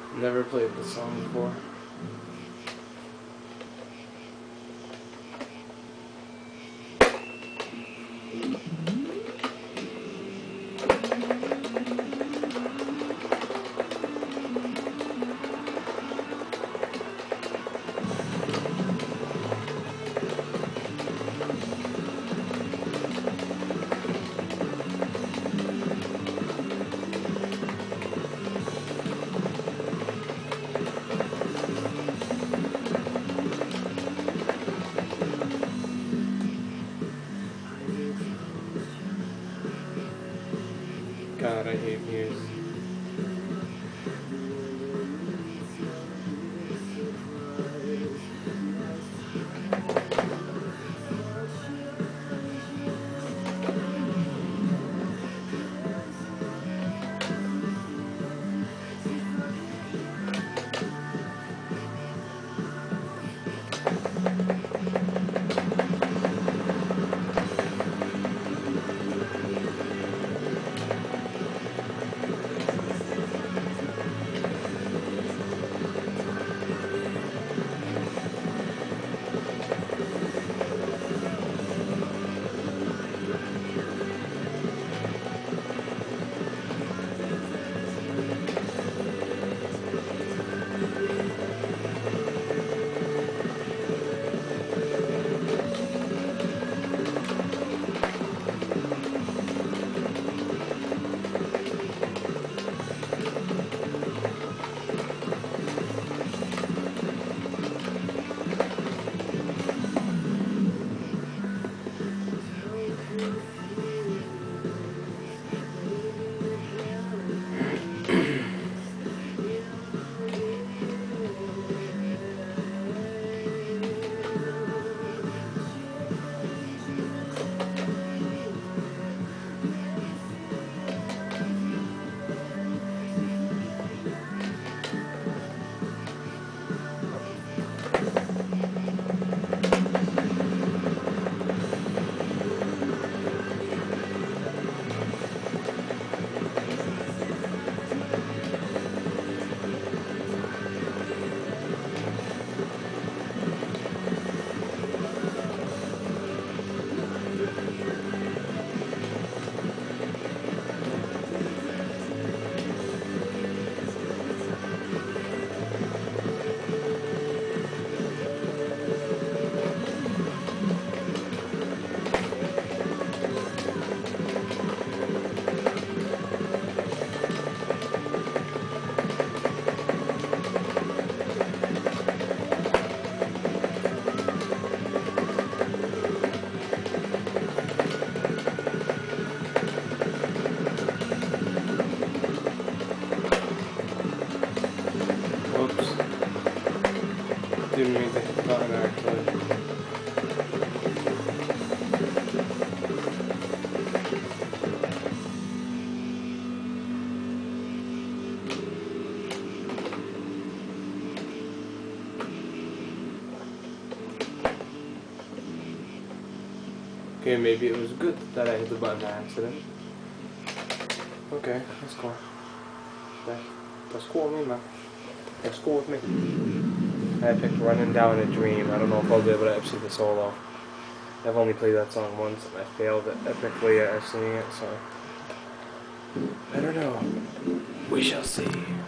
Never played this song before. God, I hate Muse. Whoops. Didn't mean to hit the button actually. Okay, maybe it was good that I hit the button by accident. Okay, that's cool. That's cool with me, man. That's cool with me. I picked Running Down a Dream. I don't know if I'll be able to ever see the solo. I've only played that song once and I failed epically at singing it, so I don't know. We shall see.